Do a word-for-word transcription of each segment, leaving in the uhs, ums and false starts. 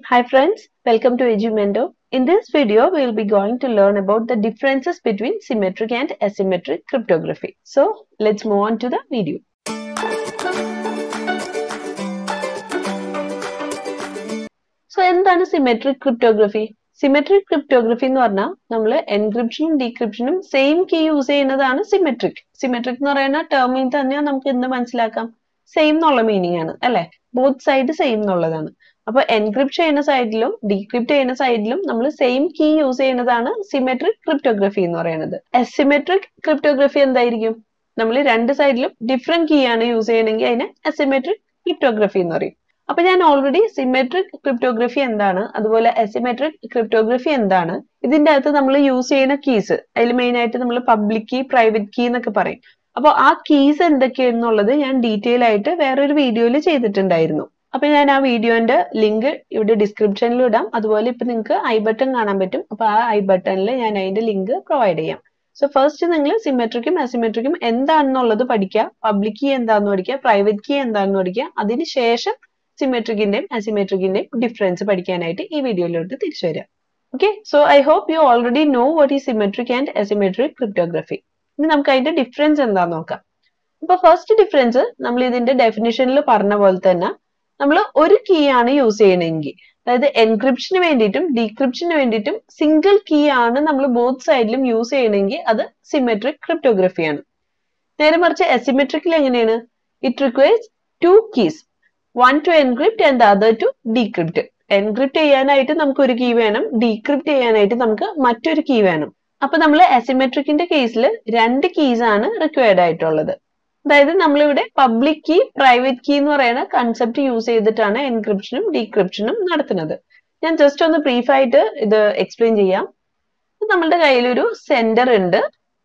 Hi friends, welcome to EduMendo. In this video, we will be going to learn about the differences between symmetric and asymmetric cryptography. So, let's move on to the video. So, എന്താണ് symmetric cryptography? Symmetric cryptography എന്ന് പറഞ്ഞാൽ നമ്മൾ എൻക്രിപ്ഷനും ഡീക്രിപ്ഷനും same key use ചെയ്യുന്നതാണ് symmetric. Symmetric എന്ന് പറയുന്ന ടേമിൽ തന്നെ നമുക്ക് എന്ത് മനസ്സിലാക്കാം? സെയിം എന്നുള്ള മീനിങ് ആണ് അല്ലെ? ബോത്ത് സൈഡ് സെയിം എന്നുള്ളതാണ്. അപ്പോൾ എൻക്രിപ്റ്റ് ചെയ്യുന്ന സൈഡിലും ഡീക്രിപ്റ്റ് ചെയ്യുന്ന സൈഡിലും നമ്മൾ സെയിം കീ യൂസ് ചെയ്യുന്നതാണ് സിമെട്രിക് ക്രിപ്റ്റോഗ്രഫി എന്ന് പറയുന്നത്. അസിമെട്രിക് ക്രിപ്റ്റോഗ്രഫി എന്തായിരിക്കും? നമ്മൾ രണ്ട് സൈഡിലും ഡിഫറെന്റ് കീ ആണ് യൂസ് ചെയ്യണമെങ്കിൽ അതിനെ അസിമെട്രിക് ക്രിപ്റ്റോഗ്രഫി എന്ന് പറയും. അപ്പൊ ഞാൻ ഓൾറെഡി സിമെട്രിക് ക്രിപ്റ്റോഗ്രഫി എന്താണ്, അതുപോലെ അസിമെട്രിക് ക്രിപ്റ്റോഗ്രഫി എന്താണ്, ഇതിന്റെ അകത്ത് നമ്മൾ യൂസ് ചെയ്യുന്ന കീസ്, അതിൽ മെയിൻ ആയിട്ട് നമ്മൾ പബ്ലിക് കീ, പ്രൈവറ്റ് കീ എന്നൊക്കെ പറയും. അപ്പോൾ ആ കീസ് എന്തൊക്കെയാണെന്നുള്ളത് ഞാൻ ഡീറ്റെയിൽ ആയിട്ട് വേറൊരു വീഡിയോയിൽ ചെയ്തിട്ടുണ്ടായിരുന്നു. അപ്പൊ ഞാൻ ആ വീഡിയോന്റെ ലിങ്ക് ഇവിടെ ഡിസ്ക്രിപ്ഷനിൽ ഇടാം. അതുപോലെ ഇപ്പൊ നിങ്ങൾക്ക് ഐ ബട്ടൺ കാണാൻ പറ്റും. അപ്പൊ ആ ഐ ബട്ടണിൽ ഞാൻ അതിന്റെ ലിങ്ക് പ്രൊവൈഡ് ചെയ്യാം. സോ ഫസ്റ്റ് നിങ്ങൾ സിമെട്രിക്കും അസിമെട്രിക്കും എന്താണെന്നുള്ളത് പഠിക്കുക, പബ്ലിക് കീ എന്താണെന്ന് പഠിക്കുക, പ്രൈവറ്റ് കീ എന്താണെന്ന് പഠിക്കുക. അതിനുശേഷം സിമെട്രിക്കിന്റെയും അസിമെട്രിക്കിന്റെയും ഡിഫറൻസ് പഠിക്കാനായിട്ട് ഈ വീഡിയോയിലോട്ട് തിരിച്ചു വരാം. Okay, so I hope you already know what is symmetric and asymmetric cryptography. ഇനി നമുക്ക് അതിന്റെ ഡിഫറൻസ് എന്താന്ന് നോക്കാം. അപ്പൊ ഫസ്റ്റ് ഡിഫറൻസ് നമ്മൾ ഇതിന്റെ ഡെഫിനിഷനിൽ പറഞ്ഞ പോലെ തന്നെ നമ്മൾ ഒരു കീ ആണ് യൂസ് ചെയ്യണമെങ്കിൽ, അതായത് എൻക്രിപ്ഷന് വേണ്ടിയിട്ടും ഡീക്രിപ്ഷന് വേണ്ടിയിട്ടും സിംഗിൾ കീ ആണ് നമ്മൾ ബോത്ത് സൈഡിലും യൂസ് ചെയ്യണമെങ്കിൽ അത് സിമെട്രിക് ക്രിപ്റ്റോഗ്രഫി ആണ്. നേരെ മറിച്ച് അസിമെട്രിക്കിൽ എങ്ങനെയാണ്? It requires two keys, one to encrypt and other to decrypt. Encrypt ചെയ്യാനായിട്ട് നമുക്ക് ഒരു കീ വേണം, ഡീക്രിപ്റ്റ് ചെയ്യാനായിട്ട് നമുക്ക് മറ്റൊരു കീ വേണം. അപ്പൊ നമ്മൾ അസിമെട്രിക്കിന്റെ കേസിൽ രണ്ട് കീസ് ആണ് റിക്വയർഡ് ആയിട്ടുള്ളത്. അതായത് നമ്മളിവിടെ പബ്ലിക് കീ, പ്രൈവറ്റ് കീ എന്ന് പറയുന്ന കൺസെപ്റ്റ് യൂസ് ചെയ്തിട്ടാണ് എൻക്രിപ്ഷനും ഡീക്രിപ്ഷനും നടത്തുന്നത്. ഞാൻ ജസ്റ്റ് ഒന്ന് ബ്രീഫ് ആയിട്ട് ഇത് എക്സ്പ്ലെയിൻ ചെയ്യാം. നമ്മളുടെ കയ്യിലൊരു സെൻഡർ ഉണ്ട്,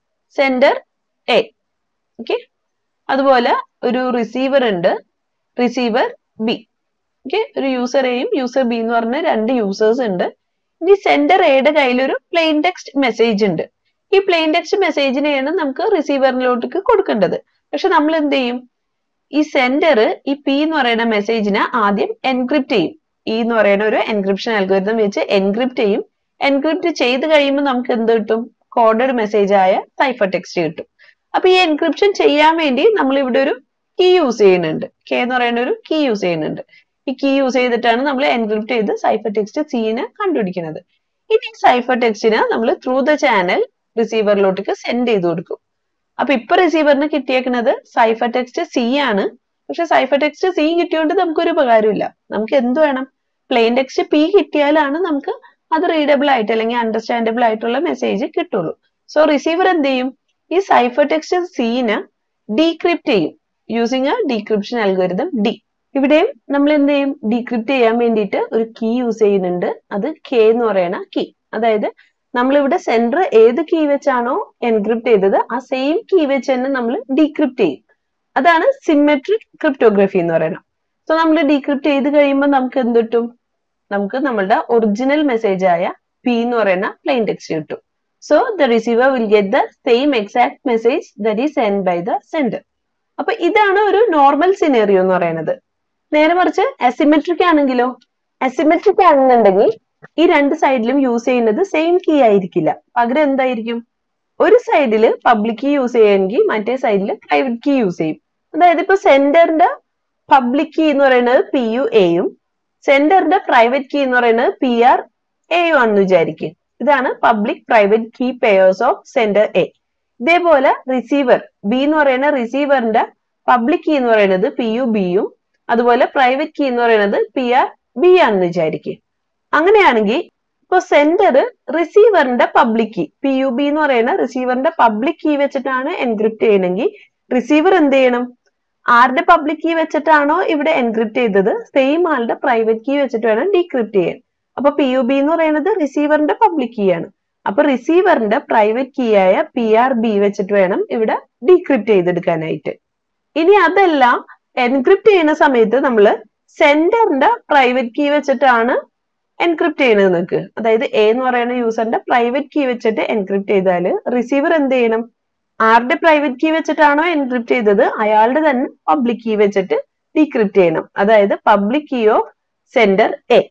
സെൻഡർ എ. ഓക്കെ, അതുപോലെ ഒരു റിസീവർ ഉണ്ട്, റിസീവർ ബി. ഓക്കെ, ഒരു യൂസർ എയും യൂസർ ബി എന്ന് പറഞ്ഞ രണ്ട് യൂസേഴ്സ് ഉണ്ട്. ഇനി സെൻഡർ എയുടെ കയ്യിലൊരു പ്ലെയിൻ ടെക്സ്റ്റ് മെസ്സേജ് ഉണ്ട്. ഈ പ്ലെയിൻ ടെക്സ്റ്റ് മെസ്സേജിനെയാണ് നമുക്ക് റിസീവറിലോട്ടേക്ക് കൊടുക്കേണ്ടത്. പക്ഷെ നമ്മൾ എന്ത് ചെയ്യും? ഈ സെൻഡർ ഈ പി എന്ന് പറയുന്ന മെസ്സേജിനെ ആദ്യം എൻക്രിപ്റ്റ് ചെയ്യും. ഇ എന്ന് പറയുന്ന ഒരു എൻക്രിപ്ഷൻ അൽഗോരിതം വെച്ച് എൻക്രിപ്റ്റ് ചെയ്യും. എൻക്രിപ്റ്റ് ചെയ്ത് കഴിയുമ്പോൾ നമുക്ക് എന്ത് കിട്ടും? കോഡഡ് മെസ്സേജ് ആയ സൈഫർ ടെക്സ്റ്റ് കിട്ടും. അപ്പൊ ഈ എൻക്രിപ്ഷൻ ചെയ്യാൻ വേണ്ടി നമ്മൾ ഇവിടെ ഒരു കീ യൂസ് ചെയ്യുന്നുണ്ട്. കെ എന്ന് പറയുന്ന ഒരു കീ യൂസ് ചെയ്യുന്നുണ്ട്. ഈ കീ യൂസ് ചെയ്തിട്ടാണ് നമ്മൾ എൻക്രിപ്റ്റ് ചെയ്ത് സൈഫർ ടെക്സ്റ്റ് സീനെ കണ്ടുപിടിക്കുന്നത്. ഇനി സൈഫർ ടെക്സ്റ്റിനെ നമ്മൾ ത്രൂ ദ ചാനൽ റിസീവറിലോട്ടേക്ക് സെൻഡ് ചെയ്ത് കൊടുക്കും. അപ്പൊ ഇപ്പൊ റിസീവറിന് കിട്ടിയേക്കുന്നത് സൈഫർ ടെക്സ്റ്റ് സി ആണ്. പക്ഷെ സൈഫർ ടെക്സ്റ്റ് സി കിട്ടിയോണ്ട് നമുക്കൊരു ഉപകാരമില്ല. നമുക്ക് എന്ത് വേണം? പ്ലെയിൻ ടെക്സ്റ്റ് പി കിട്ടിയാലാണ് നമുക്ക് അത് റീഡബിൾ ആയിട്ട് അല്ലെങ്കിൽ അണ്ടർസ്റ്റാൻഡബിൾ ആയിട്ടുള്ള മെസ്സേജ് കിട്ടുള്ളൂ. സോ റിസീവർ എന്ത് ചെയ്യും? ഈ സൈഫർ ടെക്സ്റ്റ് സീനെ ഡീക്രിപ്റ്റ് ചെയ്യും using a decryption algorithm D. ഇവിടെയും നമ്മൾ എന്ത് ചെയ്യും? ഡീക്രിപ്റ്റ് ചെയ്യാൻ വേണ്ടിയിട്ട് ഒരു കീ യൂസ് ചെയ്യുന്നുണ്ട്. അത് കെ എന്ന് പറയുന്ന കീ. അതായത് നമ്മളിവിടെ സെൻഡർ ഏത് കീ വെച്ചാണോ എൻക്രിപ്റ്റ് ചെയ്തത് ആ സെയിം കീ വെച്ച് തന്നെ നമ്മൾ ഡീക്രിപ്റ്റ് ചെയ്യും. അതാണ് സിമെട്രിക് ക്രിപ്റ്റോഗ്രഫി എന്ന് പറയുന്നത്. സോ നമ്മൾ ഡീക്രിപ്റ്റ് ചെയ്ത് കഴിയുമ്പോൾ നമുക്ക് എന്ത് കിട്ടും? നമുക്ക് നമ്മളുടെ ഒറിജിനൽ മെസ്സേജ് ആയ പി എന്ന് പറയുന്ന പ്ലെയിൻ ടെക്സ്റ്റ് കിട്ടും. So the receiver will get the same exact message that is send by the sender. അപ്പൊ ഇതാണ് ഒരു നോർമൽ സിനേറിയോ എന്ന് പറയുന്നത്. നേരെ മറിച്ച് അസിമെട്രിക് ആണെങ്കിലോ? അസിമെട്രിക് ആണെന്നുണ്ടെങ്കിൽ ഈ രണ്ട് സൈഡിലും യൂസ് ചെയ്യുന്നത് സെയിം കീ ആയിരിക്കില്ല. പകരം എന്തായിരിക്കും? ഒരു സൈഡിൽ പബ്ലിക് കീ യൂസ് ചെയ്യുമെങ്കിൽ മറ്റേ സൈഡിൽ പ്രൈവറ്റ് കീ യൂസ് ചെയ്യും. അതായത് ഇപ്പൊ സെൻഡറിന്റെ പബ്ലിക് കീ എന്ന് പറയുന്നത് പി യു എയും സെൻഡറിന്റെ പ്രൈവറ്റ് കീ എന്ന് പറയുന്നത് പി ആർ എയും ആണെന്ന് വിചാരിക്കും. ഇതാണ് public private key pairs of sender A. ഇതേപോലെ റിസീവർ ബി എന്ന് പറയുന്ന റിസീവറിന്റെ പബ്ലിക് കീ എന്ന് പറയുന്നത് പി യു ബിയും അതുപോലെ പ്രൈവറ്റ് കീ എന്ന് പറയുന്നത് പി ആർ ബി ആണെന്ന് വിചാരിക്കും. അങ്ങനെയാണെങ്കിൽ ഇപ്പൊ സെൻഡർ റിസീവറിന്റെ public key P U B എന്ന് പറയുന്ന റിസീവറിന്റെ പബ്ലിക് കീ വെച്ചിട്ടാണ് എൻക്രിപ്റ്റ് ചെയ്യണമെങ്കിൽ റിസീവർ എന്ത് ചെയ്യണം? ആരുടെ പബ്ലിക് കീ വെച്ചിട്ടാണോ ഇവിടെ എൻക്രിപ്റ്റ് ചെയ്തത് സെയിം ആളുടെ പ്രൈവറ്റ് കീ വെച്ചിട്ട് വേണം ഡീക്രിപ്റ്റ് ചെയ്യാൻ. അപ്പൊ പി യു ബി എന്ന് പറയുന്നത് റിസീവറിന്റെ പബ്ലിക് കീ ആണ്. അപ്പൊ റിസീവറിന്റെ പ്രൈവറ്റ് കീ ആയ പി ആർ ബി വെച്ചിട്ട് വേണം ഇവിടെ ഡീക്രിപ്റ്റ് ചെയ്തെടുക്കാനായിട്ട്. ഇനി അതെല്ലാം എൻക്രിപ്റ്റ് ചെയ്യുന്ന സമയത്ത് നമ്മൾ സെൻഡറിന്റെ പ്രൈവറ്റ് കീ വെച്ചിട്ടാണ് എൻക്രിപ്റ്റ് ചെയ്യുന്നത് നിങ്ങൾക്ക്. അതായത് എ എന്ന് പറയുന്ന യൂസറിന്റെ പ്രൈവറ്റ് കീ വെച്ചിട്ട് എൻക്രിപ്റ്റ് ചെയ്താൽ റിസീവർ എന്ത് ചെയ്യണം? ആരുടെ പ്രൈവറ്റ് കീ വെച്ചിട്ടാണോ എൻക്രിപ്റ്റ് ചെയ്തത് അയാളുടെ തന്നെ പബ്ലിക് കീ വെച്ചിട്ട് ഡീക്രിപ്റ്റ് ചെയ്യണം. അതായത് public key of sender A.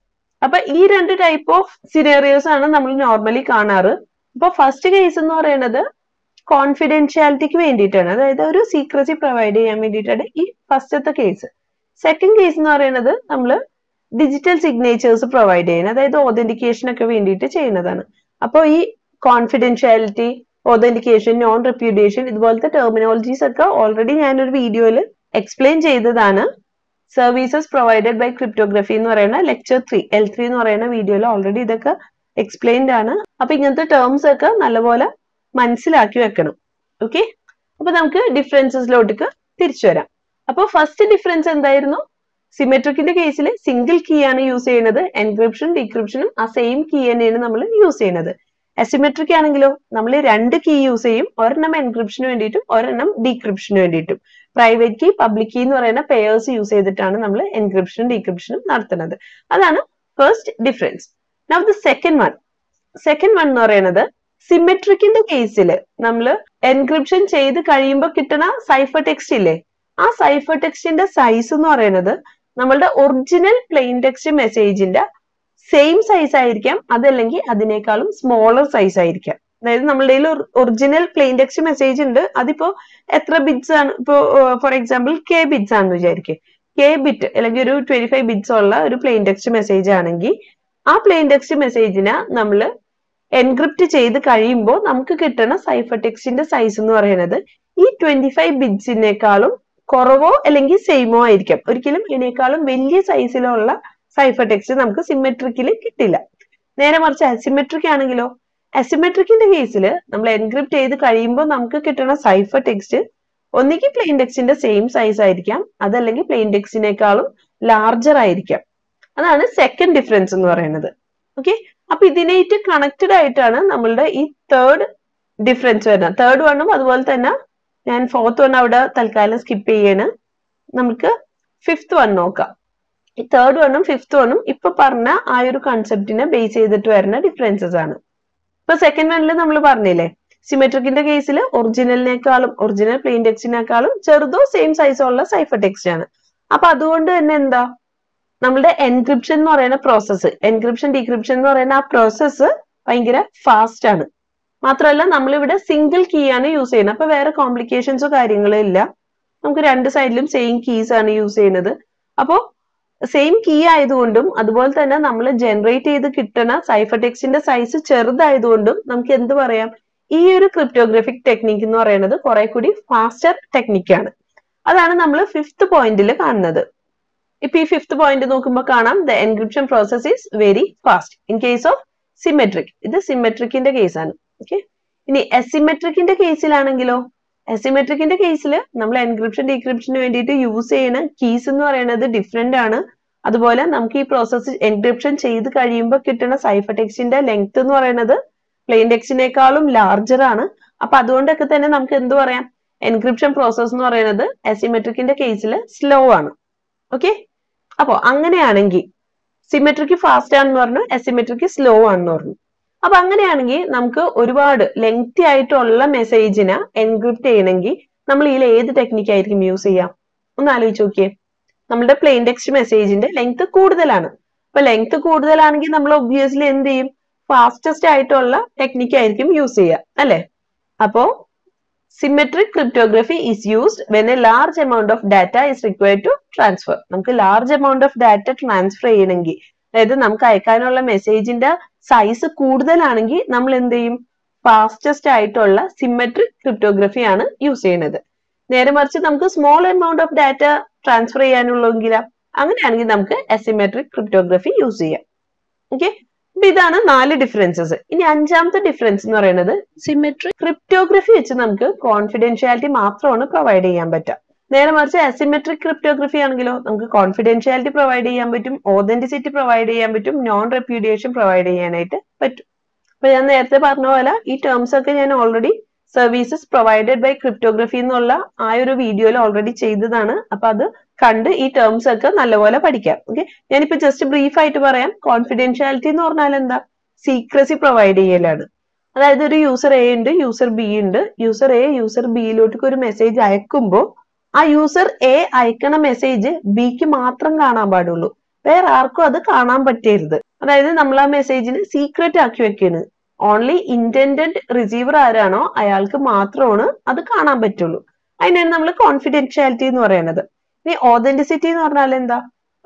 അപ്പൊ ഈ രണ്ട് ടൈപ്പ് ഓഫ് സിനാരിയോസ് ആണ് നമ്മൾ നോർമലി കാണാറ്. അപ്പൊ ഫസ്റ്റ് കേസ് എന്ന് പറയുന്നത് കോൺഫിഡൻഷ്യാലിറ്റിക്ക് വേണ്ടിയിട്ടാണ്, അതായത് ഒരു സീക്രസി പ്രൊവൈഡ് ചെയ്യാൻ വേണ്ടിയിട്ടാണ് ഈ ഫസ്റ്റത്തെ കേസ്. സെക്കൻഡ് കേസ് എന്ന് പറയുന്നത് നമ്മൾ ഡിജിറ്റൽ സിഗ്നേച്ചേഴ്സ് പ്രൊവൈഡ് ചെയ്യുന്നത്, അതായത് ഓതന്റിക്കേഷൻ ഒക്കെ വേണ്ടിയിട്ട് ചെയ്യുന്നതാണ്. അപ്പൊ ഈ കോൺഫിഡൻഷ്യാലിറ്റി, ഓതന്റിക്കേഷൻ, നോൺ റെപ്യൂഡിയേഷൻ ഇതുപോലത്തെ ടെർമിനോളജീസ് ഒക്കെ ഓൾറെഡി ഞാനൊരു വീഡിയോയിൽ എക്സ്പ്ലെയിൻ ചെയ്തതാണ്. സർവീസസ് പ്രൊവൈഡഡ് ബൈ ക്രിപ്റ്റോഗ്രഫി എന്ന് പറയുന്ന ലെക്ചർ ത്രീ എൽ ത്രീ എന്ന് പറയുന്ന വീഡിയോയിൽ ഓൾറെഡി ഇതൊക്കെ എക്സ്പ്ലെയിൻഡ് ആണ്. അപ്പൊ ഇങ്ങനത്തെ ടേംസ് ഒക്കെ നല്ലപോലെ മനസ്സിലാക്കി വെക്കണം. ഓക്കെ, അപ്പൊ നമുക്ക് ഡിഫറൻസസിലോട്ട് തിരിച്ചു വരാം. അപ്പൊ ഫസ്റ്റ് ഡിഫറൻസ് എന്തായിരുന്നു? സിമെട്രിക്കിന്റെ കേസിൽ സിംഗിൾ കീ ആണ് യൂസ് ചെയ്യുന്നത്, എൻക്രിപ്ഷനും ഡീക്രിപ്ഷനും ആ സെയിം കീ തന്നെയാണ് നമ്മൾ യൂസ് ചെയ്യുന്നത്. അസിമെട്രിക് ആണെങ്കിലോ നമ്മൾ രണ്ട് കീ യൂസ് ചെയ്യും, ഒരെണ്ണം എൻക്രിപ്ഷന് വേണ്ടിയിട്ടും ഒരെണ്ണം ഡീക്രിപ്ഷന് വേണ്ടിയിട്ടും. പ്രൈവറ്റ് കീ, പബ്ലിക് കീ എന്ന് പറയുന്ന പെയേഴ്സ് യൂസ് ചെയ്തിട്ടാണ് നമ്മൾ എൻക്രിപ്ഷനും ഡീക്രിപ്ഷനും നടത്തുന്നത്. അതാണ് first difference. Now the second one second one എന്ന് പറയുന്നത് സിമെട്രിക്കിന്റെ കേസിൽ നമ്മൾ എൻക്രിപ്ഷൻ ചെയ്ത് കഴിയുമ്പോൾ കിട്ടുന്ന സൈഫർ ടെക്സ്റ്റ് ഇല്ലേ, ആ സൈഫർ ടെക്സ്റ്റിന്റെ സൈസ് എന്ന് പറയുന്നത് നമ്മളുടെ ഒറിജിനൽ പ്ലെയിൻ ടെക്സ്റ്റ് മെസ്സേജിന്റെ സെയിം സൈസ് ആയിരിക്കാം, അതല്ലെങ്കിൽ അതിനേക്കാളും സ്മോളർ സൈസ് ആയിരിക്കാം. അതായത് നമ്മളുടെ ഒറിജിനൽ പ്ലെയിൻ ടെക്സ്റ്റ് മെസ്സേജ് ഉണ്ട്, അതിപ്പോ എത്ര ബിറ്റ്സ് ആണ്, ഇപ്പോ ഫോർ എക്സാമ്പിൾ കെ ബിറ്റ്സ് ആണെന്ന് വിചാരിക്കുക. കെ ബിറ്റ് അല്ലെങ്കിൽ ഒരു ട്വന്റി ഫൈവ് ബിറ്റ്സ് ഉള്ള ഒരു പ്ലെയിൻ ടെക്സ്റ്റ് മെസ്സേജ് ആണെങ്കിൽ ആ പ്ലെയിൻ ടെക്സ്റ്റ് മെസ്സേജിനെ നമ്മൾ എൻക്രിപ്റ്റ് ചെയ്ത് കഴിയുമ്പോൾ നമുക്ക് കിട്ടുന്ന സൈഫർ ടെക്സ്റ്റിന്റെ സൈസ് എന്ന് പറയുന്നത് ഈ ട്വന്റി ഫൈവ് ബിറ്റ്സിനേക്കാളും കുറവോ അല്ലെങ്കിൽ സെയിമോ ആയിരിക്കാം. ഒരിക്കലും ഇതിനേക്കാളും വലിയ സൈസിലുള്ള സൈഫർ ടെക്സ്റ്റ് നമുക്ക് സിമെട്രിക്കിൽ കിട്ടില്ല. നേരെ മറിച്ച് അസിമെട്രിക് ആണെങ്കിലോ, അസിമെട്രിക്കിന്റെ കേസിൽ നമ്മൾ എൻക്രിപ്റ്റ് ചെയ്ത് കഴിയുമ്പോൾ നമുക്ക് കിട്ടുന്ന സൈഫർ ടെക്സ്റ്റ് ഒന്നുകിൽ പ്ലെയിൻ ടെക്സ്റ്റിന്റെ സെയിം സൈസ് ആയിരിക്കാം, അതല്ലെങ്കിൽ പ്ലെയിൻ ടെക്സ്റ്റിനേക്കാളും ലാർജർ ആയിരിക്കാം. അതാണ് സെക്കൻഡ് ഡിഫറൻസ് എന്ന് പറയുന്നത്. ഓക്കെ, അപ്പൊ ഇതിനായിട്ട് കണക്റ്റഡ് ആയിട്ടാണ് നമ്മളുടെ ഈ തേർഡ് ഡിഫറൻസ് വരുന്നത്. തേർഡ് വണ്ണും അതുപോലെ തന്നെ ഞാൻ ഫോർത്ത് വൺ അവിടെ തൽക്കാലം സ്കിപ്പ് ചെയ്യാണ്. നമുക്ക് ഫിഫ്ത് വൺ നോക്കാം. ഈ തേർഡ് വണ്ണും ഫിഫ്ത് വണ്ണും ഇപ്പൊ പറഞ്ഞ ആ ഒരു കൺസെപ്റ്റിനെ ബേസ് ചെയ്തിട്ട് വരുന്ന ഡിഫറൻസസ് ആണ്. ഇപ്പൊ സെക്കൻഡ് വണ്ണിൽ നമ്മൾ പറഞ്ഞില്ലേ, സിമെട്രിക്കിന്റെ കേസിൽ ഒറിജിനലിനേക്കാളും ഒറിജിനൽ പ്ലെയിൻ ടെക്സ്റ്റിനേക്കാളും ചെറുതോ സെയിം സൈസോ ഉള്ള സൈഫർ ടെക്സ്റ്റ് ആണ്. അപ്പൊ അതുകൊണ്ട് തന്നെ എന്താ, നമ്മളുടെ എൻക്രിപ്ഷൻ എന്ന് പറയുന്ന പ്രോസസ്സ്, എൻക്രിപ്ഷൻ ഡീക്രിപ്ഷൻ എന്ന് പറയുന്ന ആ പ്രോസസ്സ് ഭയങ്കര ഫാസ്റ്റ് ആണ്. മാത്രമല്ല നമ്മളിവിടെ സിംഗിൾ കീ ആണ് യൂസ് ചെയ്യുന്നത്, അപ്പൊ വേറെ കോംപ്ലിക്കേഷൻസോ കാര്യങ്ങളോ ഇല്ല. നമുക്ക് രണ്ട് സൈഡിലും സെയിം കീസ് ആണ് യൂസ് ചെയ്യുന്നത്. അപ്പോ സെയിം കീ ആയതുകൊണ്ടും അതുപോലെ തന്നെ നമ്മൾ ജനറേറ്റ് ചെയ്ത് കിട്ടുന്ന സൈഫർ ടെക്സ്റ്റിന്റെ സൈസ് ചെറുതായതുകൊണ്ടും നമുക്ക് എന്ത് പറയാം, ഈ ഒരു ക്രിപ്റ്റോഗ്രാഫിക് ടെക്നിക്ക് എന്ന് പറയുന്നത് കുറെ കൂടി ഫാസ്റ്റർ ടെക്നിക്കാണ്. അതാണ് നമ്മൾ ഫിഫ്ത് പോയിന്റിൽ കാണുന്നത്. ഇപ്പൊ ഈ ഫിഫ്ത് പോയിന്റ് നോക്കുമ്പോൾ കാണാം, the encryption process is very fast in case of symmetric. ഇത് സിമെട്രിക്കിന്റെ കേസാണ്. ഓക്കെ, ഇനി അസിമെട്രിക്കിന്റെ കേസിലാണെങ്കിലോ, അസിമെട്രിക്കിന്റെ കേസിൽ നമ്മൾ എൻക്രിപ്ഷൻ ഡീക്രിപ്ഷന് വേണ്ടിയിട്ട് യൂസ് ചെയ്യുന്ന കീസ് എന്ന് പറയുന്നത് ഡിഫറെന്റ് ആണ്. അതുപോലെ നമുക്ക് ഈ പ്രോസസ് എൻക്രിപ്ഷൻ ചെയ്ത് കഴിയുമ്പോൾ കിട്ടുന്ന സൈഫർ ടെക്സ്റ്റിന്റെ ലെങ്ത് എന്ന് പറയുന്നത് പ്ലെയിൻ ടെക്സ്റ്റിനേക്കാളും ലാർജർ ആണ്. അപ്പൊ അതുകൊണ്ടൊക്കെ തന്നെ നമുക്ക് എന്ത് പറയാം, എൻക്രിപ്ഷൻ പ്രോസസ് എന്ന് പറയുന്നത് അസിമെട്രിക്കിന്റെ കേസിൽ സ്ലോ ആണ്. ഓക്കെ, അപ്പോ അങ്ങനെയാണെങ്കിൽ സിമെട്രിക് ഫാസ്റ്റ് ആണെന്ന് പറഞ്ഞു, അസിമെട്രിക് സ്ലോ ആണെന്ന് പറഞ്ഞു. അപ്പൊ അങ്ങനെയാണെങ്കിൽ നമുക്ക് ഒരുപാട് ലെങ്തി ആയിട്ടുള്ള മെസ്സേജിനെ എൻക്രിപ്റ്റ് ചെയ്യണമെങ്കിൽ നമ്മൾ ഇതിൽ ഏത് ടെക്നിക്ക് ആയിരിക്കും യൂസ് ചെയ്യാം? ഒന്ന് ആലോചിച്ച് നോക്കിയേ. നമ്മുടെ പ്ലെയിൻ ടെക്സ്റ്റ് മെസ്സേജിന്റെ ലെങ്ത് കൂടുതലാണ്. അപ്പൊ ലെങ്ത് കൂടുതലാണെങ്കിൽ നമ്മൾ ഒബ്വിയസ്ലി എന്ത് ചെയ്യും, ഫാസ്റ്റസ്റ്റ് ആയിട്ടുള്ള ടെക്നിക്ക് ആയിരിക്കും യൂസ് ചെയ്യുക, അല്ലെ? അപ്പോ symmetric cryptography is used when a large amount of data is required to transfer. നമുക്ക് large amount of data transfer ചെയ്യണമെങ്കിൽ, അതായത് നമുക്ക് അയക്കാനുള്ള മെസ്സേജിന്റെ സൈസ് കൂടുതലാണെങ്കിൽ നമ്മൾ എന്ത് ചെയ്യും, ഫാസ്റ്റസ്റ്റ് ആയിട്ടുള്ള സിമെട്രിക് ക്രിപ്റ്റോഗ്രഫി ആണ് യൂസ് ചെയ്യുന്നത്. നേരെ മറിച്ച് നമുക്ക് small amount of data transfer ചെയ്യാനുള്ളെങ്കിൽ അങ്ങനെയാണെങ്കിൽ നമുക്ക് അസിമെട്രിക് ക്രിപ്റ്റോഗ്രഫി യൂസ് ചെയ്യാം. ഓക്കെ, അപ്പൊ ഇതാണ് നാല് ഡിഫറൻസസ്. ഇനി അഞ്ചാമത്തെ ഡിഫറൻസ് എന്ന് പറയുന്നത് സിമെട്രിക് ക്രിപ്റ്റോഗ്രഫി വെച്ച് നമുക്ക് കോൺഫിഡൻഷ്യാലിറ്റി മാത്രമാണ് പ്രൊവൈഡ് ചെയ്യാൻ പറ്റുക. നേരെ മറിച്ച് അസിമെട്രിക് ക്രിപ്റ്റോഗ്രഫി ആണെങ്കിലോ നമുക്ക് കോൺഫിഡൻഷ്യാലിറ്റി പ്രൊവൈഡ് ചെയ്യാൻ പറ്റും, ഓതന്റിസിറ്റി പ്രൊവൈഡ് ചെയ്യാൻ പറ്റും, നോൺ റെപ്യൂഡിയേഷൻ പ്രൊവൈഡ് ചെയ്യാനായിട്ട് പറ്റും. അപ്പൊ ഞാൻ നേരത്തെ പറഞ്ഞ പോലെ ഈ ടേംസ് ഒക്കെ ഞാൻ already services provided by cryptography എന്നുള്ള ആ ഒരു വീഡിയോയിൽ ഓൾറെഡി ചെയ്തതാണ്. അപ്പൊ അത് കണ്ട് ഈ ടേംസ് ഒക്കെ നല്ലപോലെ പഠിക്കാം. ഓക്കെ, ഞാനിപ്പോ ജസ്റ്റ് ബ്രീഫ് ആയിട്ട് പറയാം. കോൺഫിഡൻഷ്യാലിറ്റി എന്ന് പറഞ്ഞാൽ എന്താ, സീക്രസി പ്രൊവൈഡ് ചെയ്യലാണ്. അതായത് ഒരു യൂസർ എ ഉണ്ട്, യൂസർ ബി ഉണ്ട്. യൂസർ എ യൂസർ ബിയിലോട്ട് ഒരു മെസ്സേജ് അയക്കുമ്പോൾ ആ യൂസർ എ അയക്കണ മെസ്സേജ് ബിക്ക് മാത്രം കാണാൻ പാടുള്ളൂ. വേറെ ആർക്കും അത് കാണാൻ പറ്റരുത്. അതായത് നമ്മൾ ആ മെസ്സേജിന് സീക്രട്ട് ആക്കി വെക്കാണ്. ഓൺലി ഇന്റൻഡഡ് റിസീവർ ആരാണോ അയാൾക്ക് മാത്രമാണ് അത് കാണാൻ പറ്റുള്ളൂ. അതിനാണ് നമ്മൾ കോൺഫിഡൻഷ്യാലിറ്റി എന്ന് പറയുന്നത്. ഇനി ഓതന്റിസിറ്റി എന്ന് പറഞ്ഞാൽ എന്താ?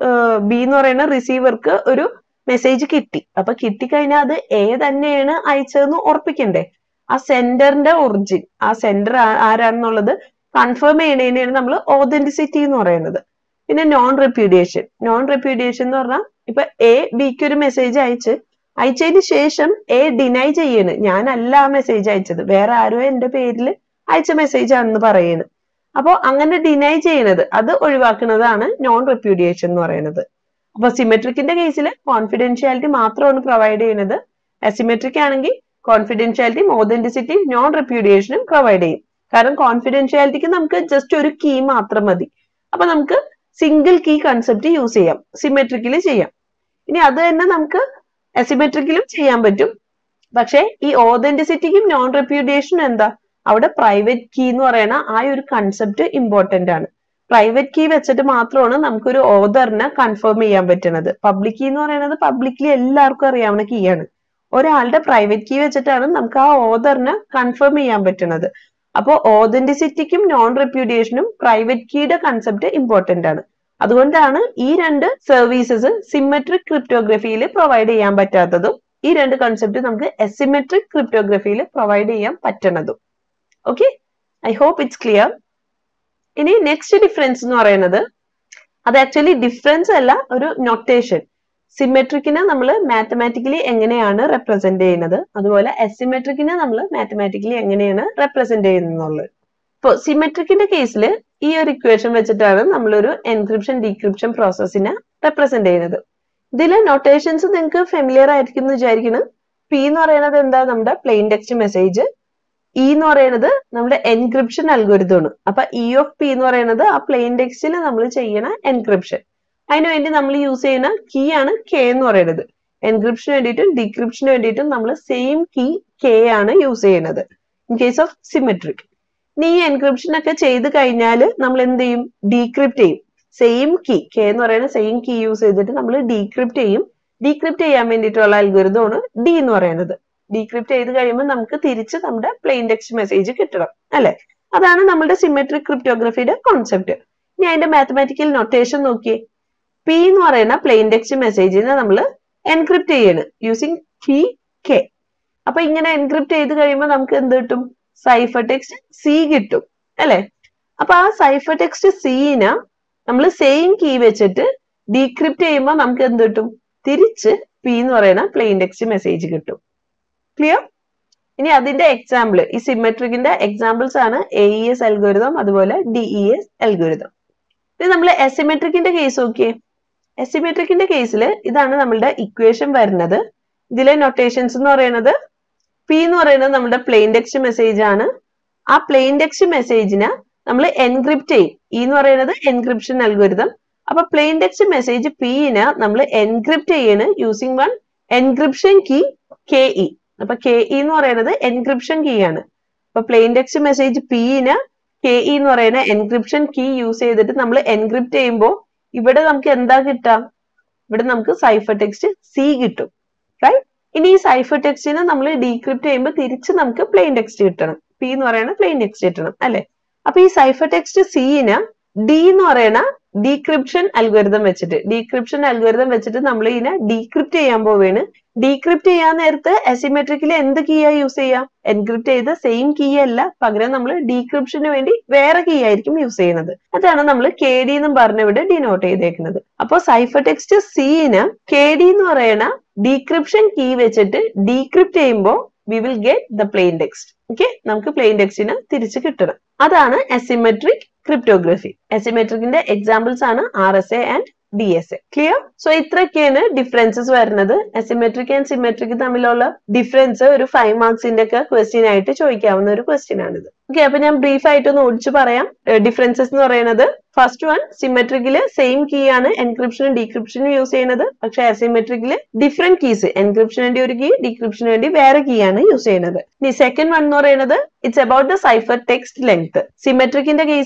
ബി എന്ന് പറയുന്ന റിസീവർക്ക് ഒരു മെസ്സേജ് കിട്ടി. അപ്പൊ കിട്ടിക്കഴിഞ്ഞാൽ അത് എ തന്നെയാണ് അയച്ചതെന്ന് ഉറപ്പിക്കണ്ടേ? ആ സെൻഡറിന്റെ ഒറിജിൻ, ആ സെൻഡർ ആരാണെന്നുള്ളത് കൺഫേം ചെയ്യണതിനാണ് നമ്മൾ ഓതന്റിസിറ്റി എന്ന് പറയുന്നത്. പിന്നെ നോൺ റെപ്യൂഡിയേഷൻ. നോൺ റെപ്യൂഡിയേഷൻ എന്ന് പറഞ്ഞാൽ ഇപ്പൊ എ ബിക്ക് ഒരു മെസ്സേജ് അയച്ച് അയച്ചതിന് ശേഷം എ ഡിനൈ ചെയ്യാണ്, ഞാനല്ല ആ മെസ്സേജ് അയച്ചത്, വേറെ ആരോ എന്റെ പേരിൽ അയച്ച മെസ്സേജ് ആണെന്ന് പറയുന്നത്. അപ്പൊ അങ്ങനെ ഡിനൈ ചെയ്യുന്നത് അത് ഒഴിവാക്കുന്നതാണ് നോൺ റെപ്യൂഡിയേഷൻ എന്ന് പറയുന്നത്. അപ്പൊ സിമെട്രിക്കിന്റെ കേസിൽ കോൺഫിഡൻഷ്യാലിറ്റി മാത്രമാണ് പ്രൊവൈഡ് ചെയ്യുന്നത്. അസിമെട്രിക് ആണെങ്കിൽ കോൺഫിഡൻഷ്യാലിറ്റിയും ഓതന്റിസിറ്റിയും നോൺ റെപ്യൂഡിയേഷനും പ്രൊവൈഡ് ചെയ്യും. കാരണം കോൺഫിഡൻഷ്യാലിറ്റിക്ക് നമുക്ക് ജസ്റ്റ് ഒരു കീ മാത്രം മതി. അപ്പൊ നമുക്ക് സിംഗിൾ കീ കൺസെപ്റ്റ് യൂസ് ചെയ്യാം, സിമെട്രിക്കിൽ ചെയ്യാം. ഇനി അത് തന്നെ നമുക്ക് അസിമെട്രിക്കിലും ചെയ്യാൻ പറ്റും. പക്ഷെ ഈ ഓതന്റിസിറ്റിക്കും നോൺ റെപ്യൂഡിയേഷനും എന്താ, അവിടെ പ്രൈവറ്റ് കീ എന്ന് പറയുന്ന ആ ഒരു കൺസെപ്റ്റ് ഇമ്പോർട്ടന്റ് ആണ്. പ്രൈവറ്റ് കീ വെച്ചിട്ട് മാത്രമാണ് നമുക്കൊരു ഓതറിനെ കൺഫേം ചെയ്യാൻ പറ്റുന്നത്. പബ്ലിക് കീ എന്ന് പറയുന്നത് പബ്ലിക്ലി എല്ലാവർക്കും അറിയാവുന്ന കീ ആണ്. ഒരാളുടെ പ്രൈവറ്റ് കീ വെച്ചിട്ടാണ് നമുക്ക് ആ ഓതറിനെ കൺഫേം ചെയ്യാൻ പറ്റുന്നത്. അപ്പോ ഓതന്റിസിറ്റിക്കും നോൺ റെപ്യൂഡിയേഷനും പ്രൈവറ്റ് കീയുടെ കൺസെപ്റ്റ് ഇമ്പോർട്ടന്റ് ആണ്. അതുകൊണ്ടാണ് ഈ രണ്ട് സർവീസസ് സിമെട്രിക് ക്രിപ്റ്റോഗ്രഫിയിൽ പ്രൊവൈഡ് ചെയ്യാൻ പറ്റാത്തതും ഈ രണ്ട് കൺസെപ്റ്റ് നമുക്ക് അസിമെട്രിക് ക്രിപ്റ്റോഗ്രഫിയിൽ പ്രൊവൈഡ് ചെയ്യാൻ പറ്റുന്നതും. Okay, I hope it's clear. ഇനി നെക്സ്റ്റ് ഡിഫറൻസ് എന്ന് പറയുന്നത്, അത് ആക്ച്വലി ഡിഫറൻസ് അല്ല, ഒരു നൊട്ടേഷൻ. സിമെട്രിക്കിനെ നമ്മൾ മാത്തമാറ്റിക്കലി എങ്ങനെയാണ് റെപ്രസെന്റ് ചെയ്യുന്നത്, അതുപോലെ അസിമെട്രിക്കിനെ നമ്മൾ മാത്തമാറ്റിക്കലി എങ്ങനെയാണ് റെപ്രസെന്റ് ചെയ്യുന്നത്. ഇപ്പൊ സിമെട്രിക്കിന്റെ കേസിൽ ഈ ഒരു ഇക്വേഷൻ വെച്ചിട്ടാണ് നമ്മളൊരു എൻക്രിപ്ഷൻ ഡീക്രിപ്ഷൻ പ്രോസസ്സിനെ റെപ്രസെന്റ് ചെയ്യുന്നത്. ഇതിലെ നൊട്ടേഷൻസ് നിങ്ങൾക്ക് ഫെമിലിയർ ആയിരിക്കും എന്ന് വിചാരിക്കുന്നു. പി എന്ന് പറയുന്നത് എന്താ, നമ്മുടെ പ്ലെയിൻ ടെക്സ്റ്റ് മെസ്സേജ്. ഇ എന്ന് പറയുന്നത് നമ്മുടെ എൻക്രിപ്ഷൻ അൽഗോരിതം ആണ്. അപ്പൊ ഇ ഓഫ് പി എന്ന് പറയുന്നത് ആ പ്ലെയിൻ ടെക്സ്റ്റിൽ നമ്മൾ ചെയ്യണ എൻക്രിപ്ഷൻ. അതിനുവേണ്ടി നമ്മൾ യൂസ് ചെയ്യുന്ന കീ ആണ് കെ എന്ന് പറയുന്നത്. എൻക്രിപ്ഷന് വേണ്ടിയിട്ടും ഡീക്രിപ്ഷന് വേണ്ടിയിട്ടും നമ്മൾ സെയിം കീ കെ ആണ് യൂസ് ചെയ്യുന്നത് ഇൻ കേസ് ഓഫ് സിമെട്രിക്. ഇനി ഈ എൻക്രിപ്ഷൻ ഒക്കെ ചെയ്ത് കഴിഞ്ഞാൽ നമ്മൾ എന്ത് ചെയ്യും, ഡീക്രിപ്റ്റ് ചെയ്യും. സെയിം കീ കെ എന്ന് പറയുന്ന സെയിം കീ യൂസ് ചെയ്തിട്ട് നമ്മൾ ഡീക്രിപ്റ്റ് ചെയ്യും. ഡീക്രിപ്റ്റ് ചെയ്യാൻ വേണ്ടിയിട്ടുള്ള അൽഗോരിതം ആണ് ഡി എന്ന് പറയുന്നത്. ഡീക്രിപ്റ്റ് ചെയ്ത് കഴിയുമ്പോൾ നമുക്ക് തിരിച്ച് നമ്മുടെ പ്ലെയിൻ ടെക്സ്റ്റ് മെസ്സേജ് കിട്ടണം, അല്ലെ? അതാണ് നമ്മുടെ സിമെട്രിക് ക്രിപ്റ്റോഗ്രഫിയുടെ കോൺസെപ്റ്റ്. ഇനി അതിന്റെ മാത്തമാറ്റിക്കൽ നൊട്ടേഷൻ നോക്കിയേ. പി എന്ന് പറയുന്ന പ്ലെയിൻ ടെക്സ്റ്റ് മെസ്സേജിനെ നമ്മൾ എൻക്രിപ്റ്റ് ചെയ്യാണ് യൂസിങ് കീ കെ. അപ്പൊ ഇങ്ങനെ എൻക്രിപ്റ്റ് ചെയ്ത് കഴിയുമ്പോൾ നമുക്ക് എന്ത് കിട്ടും, സൈഫർ ടെക്സ്റ്റ് സി കിട്ടും, അല്ലെ? അപ്പൊ ആ സൈഫർ ടെക്സ്റ്റ് സീനെ നമ്മൾ സെയിം കീ വെച്ചിട്ട് ഡീക്രിപ്റ്റ് ചെയ്യുമ്പോൾ നമുക്ക് എന്ത് കിട്ടും, തിരിച്ച് പി എന്ന് പറയുന്ന പ്ലെയിൻ ടെക്സ്റ്റ് മെസ്സേജ് കിട്ടും. ക്ലിയർ? ഇനി അതിന്റെ എക്സാമ്പിൾ, ഈ സിമെട്രിക്കിന്റെ എക്സാമ്പിൾസ് ആണ് എ ഇ എസ് അൽഗോരിതം, അതുപോലെ ഡി ഇ എസ് അൽഗോരിതം. ഇനി നമ്മൾ അസിമെട്രിക്കിന്റെ കേസ് നോക്കിയേ. അസിമെട്രിക്കിന്റെ കേസിൽ ഇതാണ് നമ്മളുടെ ഇക്വേഷൻ വരുന്നത്. ഇതിലെ നൊട്ടേഷൻസ് എന്ന് പറയുന്നത്, പി എന്ന് പറയുന്നത് നമ്മുടെ പ്ലെയിൻ ടെക്സ്റ്റ് മെസ്സേജ് ആണ്. ആ പ്ലെയിൻ ടെക്സ്റ്റ് മെസ്സേജിനെ നമ്മൾ എൻക്രിപ്റ്റ് ചെയ്യും. ഇ എന്ന് പറയുന്നത് എൻക്രിപ്ഷൻ അൽഗോരിതം. അപ്പൊ പ്ലെയിൻ ടെക്സ്റ്റ് മെസ്സേജ് പിനെ നമ്മൾ എൻക്രിപ്റ്റ് ചെയ്യാണ് using one encryption key K E. അപ്പൊ കെ ഇ എന്ന് പറയുന്നത് എൻക്രിപ്ഷൻ കീ ആണ്. അപ്പൊ പ്ലെയിൻ ടെക്സ്റ്റ് മെസ്സേജ് പിനെ കെ ഇ എന്ന് പറയുന്ന എൻക്രിപ്ഷൻ കീ യൂസ് ചെയ്തിട്ട് നമ്മൾ എൻക്രിപ്റ്റ് ചെയ്യുമ്പോൾ ഇവിടെ നമുക്ക് എന്താ കിട്ടാം, ഇവിടെ നമുക്ക് സൈഫർ ടെക്സ്റ്റ് സി കിട്ടും, റൈറ്റ്? ഇനി ഈ സൈഫർ ടെക്സ്റ്റിനെ നമ്മൾ ഡീക്രിപ്റ്റ് ചെയ്യുമ്പോൾ തിരിച്ച് നമുക്ക് പ്ലെയിൻ ടെക്സ്റ്റ് കിട്ടണം, പി എന്ന് പറയുന്ന പ്ലെയിൻ ടെക്സ്റ്റ് കിട്ടണം, അല്ലെ? അപ്പൊ ഈ സൈഫർ ടെക്സ്റ്റ് സിനെ ഡി എന്ന് പറയുന്ന ഡീക്രിപ്ഷൻ അൽഗോരിതം വെച്ചിട്ട് ഡീക്രിപ്ഷൻ അൽഗോരിതം വെച്ചിട്ട് നമ്മൾ ഇതിനെ ഡീക്രിപ്റ്റ് ചെയ്യാൻ പോവുകയാണ്. ഡീക്രിപ്റ്റ് ചെയ്യാൻ നേരത്ത് അസിമെട്രിക്കിൽ എന്ത് കീയാ യൂസ് ചെയ്യാം, എൻക്രിപ്റ്റ് ചെയ്ത സെയിം കീ അല്ല, പകരം നമ്മൾ ഡീക്രിപ്ഷന് വേണ്ടി വേറെ കീ ആയിരിക്കും യൂസ് ചെയ്യുന്നത്. അതാണ് നമ്മൾ കെ ഡി എന്നും പറഞ്ഞ് ഇവിടെ ഡിനോട്ട് ചെയ്തേക്കുന്നത്. അപ്പൊ സൈഫർ ടെക്സ്റ്റ് സിന് കെ ഡി എന്ന് പറയുന്ന ഡീക്രിപ്ഷൻ കീ വെച്ചിട്ട് ഡീക്രിപ്റ്റ് ചെയ്യുമ്പോൾ we will get the plain text. Okay, നമുക്ക് പ്ലെയിൻ ടെക്സ്റ്റിന് തിരിച്ച് കിട്ടണം. അതാണ് അസിമെട്രിക് ക്രിപ്റ്റോഗ്രഫി. അസിമെട്രിക്കിന്റെ എക്സാമ്പിൾസ് ആണ് R S A and D S A. Clear? So ഇത്രയൊക്കെയാണ് ഡിഫറൻസസ് വരുന്നത്. അസിമെട്രിക് ആൻഡ് സിമെട്രിക് തമ്മിലുള്ള ഡിഫറൻസ് ഒരു ഫൈവ് മാർക്സിന്റെ ഒക്കെ ക്വസ്റ്റ്യൻ ആയിട്ട് ചോദിക്കാവുന്ന ഒരു ക്വസ്റ്റ്യൻ ആണിത്. ഓക്കെ, അപ്പൊ ഞാൻ ബ്രീഫ് ആയിട്ട് ഒന്ന് ഓടിച്ചു പറയാം. ഡിഫറൻസസ് എന്ന് പറയുന്നത്, ഫസ്റ്റ് വൺ, സിമെട്രിക്കില് സെയിം കീ ആണ് എൻക്രിപ്ഷനും ഡീക്രിപ്ഷനും യൂസ് ചെയ്യുന്നത്. പക്ഷെ അസിമെട്രിക്കില് ഡിഫറെന്റ് കീസ്, എൻക്രിപ്ഷന് വേണ്ടി ഒരു കീ, ഡീക്രിപ്ഷന് വേണ്ടി വേറെ കീ ആണ് യൂസ് ചെയ്യുന്നത്. ഇനി സെക്കൻഡ് വൺ എന്ന് പറയുന്നത്, it's about the cipher text length. സിമെട്രിക്കിന്റെ കേസിൽ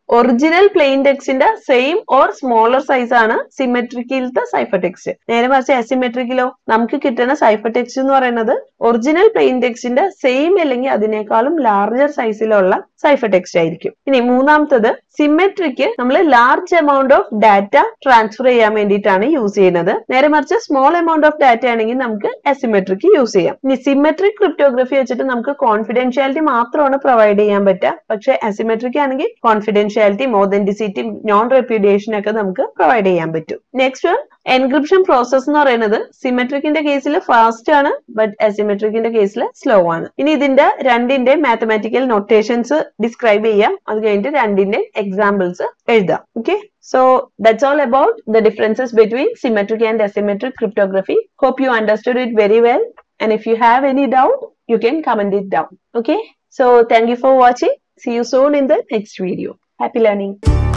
ഒറിജിനൽ പ്ലെയിൻ ടെക്സ്റ്റിന്റെ സെയിം ഓർ സ്മോളർ സൈസ് ആണ് സിമെട്രിക്കിലത്തെ സൈഫർ ടെക്സ്റ്റ്. നേരെ മറിച്ച് അസിമെട്രിക്കിലോ നമുക്ക് കിട്ടുന്ന സൈഫർ ടെക്സ്റ്റ് എന്ന് പറയുന്നത് ഒറിജിനൽ പ്ലെയിൻ ടെക്സ്റ്റിന്റെ സെയിം അല്ലെങ്കിൽ അതിനേക്കാളും ലാർജർ സൈസിലുള്ള സൈഫർ ടെക്സ്റ്റ് ആയിരിക്കും. ഇനി മൂന്നാമത്തത് സിമെട്രിക്ക് നമ്മൾ large amount of data transfer ചെയ്യാൻ വേണ്ടിയിട്ടാണ് യൂസ് ചെയ്യുന്നത്. നേരെ മറിച്ച് സ്മോൾ എമൗണ്ട് ഓഫ് ഡാറ്റ ആണെങ്കിൽ നമുക്ക് അസിമെട്രിക് യൂസ് ചെയ്യാം. ഇനി സിമെട്രിക് ക്രിപ്റ്റോഗ്രഫി വെച്ചിട്ട് നമുക്ക് കോൺഫിഡൻഷ്യാലിറ്റി മാത്രമാണ് പ്രൊവൈഡ് ചെയ്യാൻ പറ്റുക. പക്ഷെ അസിമെട്രിക് ആണെങ്കിൽ കോൺഫിഡൻഷ്യാലിറ്റി, ഓതന്റിസിറ്റി, നോൺ റെപ്യൂഡിയേഷൻ ഒക്കെ നമുക്ക് പ്രൊവൈഡ് ചെയ്യാൻ പറ്റും. നെക്സ്റ്റ് വൺ എൻക്രിപ്ഷൻ പ്രോസസ് എന്ന് പറയുന്നത് സിമെട്രിക്കിന്റെ കേസിൽ ഫാസ്റ്റ് ആണ്, ബട്ട് അസിമെട്രിക്കിന്റെ കേസിൽ സ്ലോ ആണ്. ഇനി ഇതിന്റെ രണ്ടിന്റെ മാത്തമാറ്റിക്കൽ നൊട്ടേഷൻസ് ഡിസ്ക്രൈബ് ചെയ്യാം. അത് കഴിഞ്ഞിട്ട് രണ്ടിന്റെ എക്സാമ്പിൾസ് എഴുതാം. Okay, so that's all about the differences between symmetric and asymmetric cryptography. Hope you understood it very well, and if you have any doubt you can comment it down. Okay, so thank you for watching. See you soon in the next video. Happy learning.